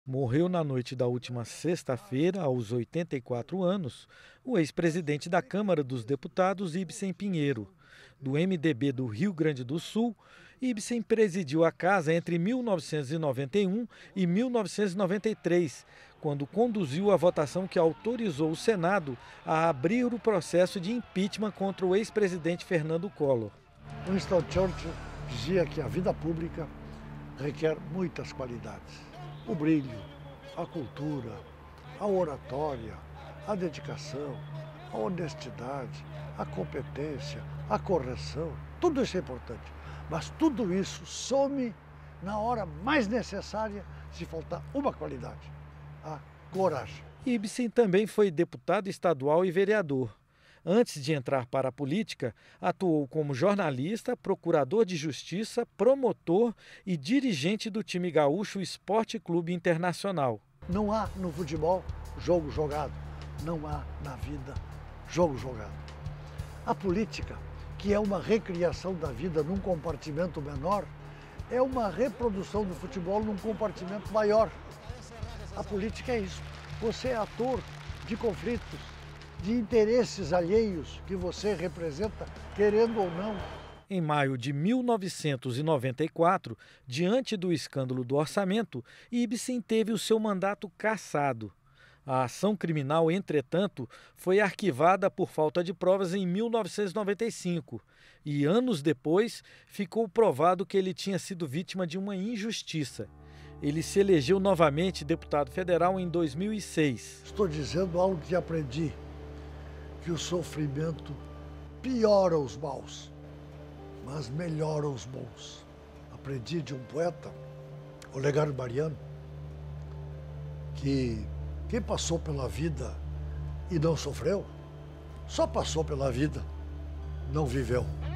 Morreu na noite da última sexta-feira, aos 84 anos, o ex-presidente da Câmara dos Deputados, Ibsen Pinheiro. Do MDB do Rio Grande do Sul, Ibsen presidiu a casa entre 1991 e 1993, quando conduziu a votação que autorizou o Senado a abrir o processo de impeachment contra o ex-presidente Fernando Collor. Winston Churchill dizia que a vida pública requer muitas qualidades. O brilho, a cultura, a oratória, a dedicação, a honestidade, a competência, a correção, tudo isso é importante. Mas tudo isso some na hora mais necessária se faltar uma qualidade, a coragem. Ibsen também foi deputado estadual e vereador. Antes de entrar para a política, atuou como jornalista, procurador de justiça, promotor e dirigente do time gaúcho Esporte Clube Internacional. Não há no futebol jogo jogado, não há na vida jogo jogado. A política, que é uma recriação da vida num compartimento menor, é uma reprodução do futebol num compartimento maior. A política é isso. Você é ator de conflitos, de interesses alheios que você representa, querendo ou não. Em maio de 1994, diante do escândalo do orçamento, Ibsen teve o seu mandato cassado. A ação criminal, entretanto, foi arquivada por falta de provas em 1995 e, anos depois, ficou provado que ele tinha sido vítima de uma injustiça. Ele se elegeu novamente deputado federal em 2006. Estou dizendo algo que aprendi, que o sofrimento piora os maus, mas melhora os bons. Aprendi de um poeta, Olegário Mariano, que quem passou pela vida e não sofreu, só passou pela vida, não viveu.